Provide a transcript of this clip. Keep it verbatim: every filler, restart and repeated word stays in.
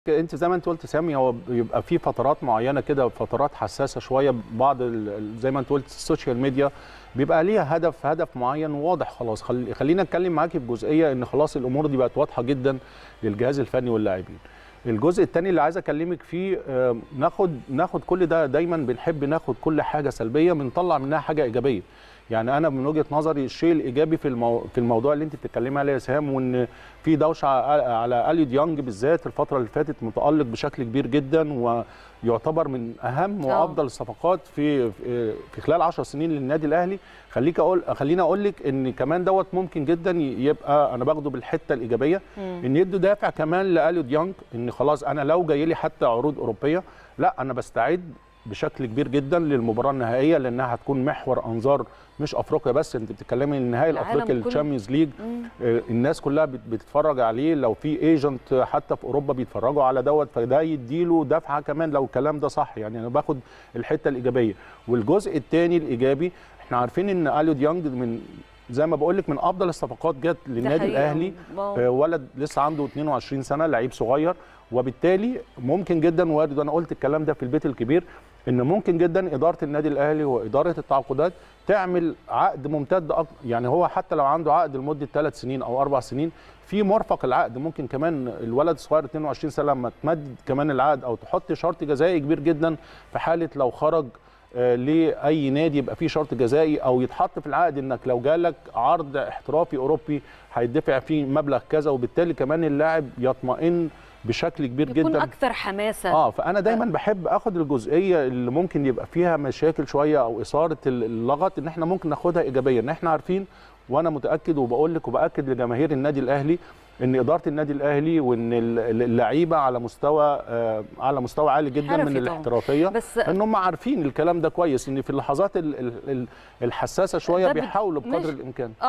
انت زي ما انت قلت سامي، هو بيبقى في فترات معينه كده، فترات حساسه شويه. بعض زي ما انت قلت السوشيال ميديا بيبقى ليها هدف هدف معين واضح. خلاص خلي خلينا نتكلم معاكي في جزئيه ان خلاص الامور دي بقت واضحه جدا للجهاز الفني واللاعبين. الجزء الثاني اللي عايز اكلمك فيه، ناخد ناخد كل ده، دايما بنحب ناخد كل حاجه سلبيه بنطلع منها حاجه ايجابيه. يعني انا من وجهه نظري الشيء الايجابي في المو... في الموضوع اللي انت بتتكلمي عليه يا سهام، وان في دوشه على اليو ديانج بالذات الفتره اللي فاتت متالق بشكل كبير جدا، ويعتبر من اهم وافضل الصفقات في في خلال عشر سنين للنادي الاهلي. خليك اقول خليني اقول لك ان كمان دوت ممكن جدا يبقى، انا باخده بالحته الايجابيه، مم. ان يدوا دافع كمان لاليو ديانج، ان خلاص انا لو جاي لي حتى عروض اوروبيه، لا انا بستعد بشكل كبير جدا للمباراه النهائيه، لانها هتكون محور انظار مش افريقيا بس، انت بتتكلمي النهائي الافريقي الشامبيونز ليج، الناس كلها بتتفرج عليه، لو في ايجنت حتى في اوروبا بيتفرجوا على دوت، فده يديله دفعه كمان لو الكلام ده صح. يعني انا باخد الحته الايجابيه. والجزء الثاني الايجابي، احنا عارفين ان اليو ديانج من زي ما بقول لك من افضل الصفقات جت للنادي الاهلي، ولد لسه عنده اتنين وعشرين سنه، لعيب صغير، وبالتالي ممكن جدا، وارد، انا قلت الكلام ده في البيت الكبير، ان ممكن جدا اداره النادي الاهلي واداره التعاقدات تعمل عقد ممتد أكتر. يعني هو حتى لو عنده عقد لمده ثلاث سنين او اربع سنين، في مرفق العقد ممكن كمان الولد الصغير اتنين وعشرين سنه لما تمدد كمان العقد او تحط شرط جزائي كبير جدا في حاله لو خرج آه لاي نادي، يبقى في شرط جزائي، او يتحط في العقد انك لو جالك عرض احترافي اوروبي هيدفع فيه مبلغ كذا، وبالتالي كمان اللاعب يطمئن بشكل كبير يكون جدا، يكون اكثر حماسه. اه فانا دايما بحب اخد الجزئيه اللي ممكن يبقى فيها مشاكل شويه او اثاره اللغط، ان احنا ممكن ناخدها ايجابيا. ان احنا عارفين، وانا متاكد وبقول لك وباكد لجماهير النادي الاهلي، ان اداره النادي الاهلي وان اللعيبه على مستوى آه على مستوى عالي جدا من الاحترافيه، بس ان هم عارفين الكلام ده كويس، ان في اللحظات الحساسه شويه بيحاولوا بقدر الامكان.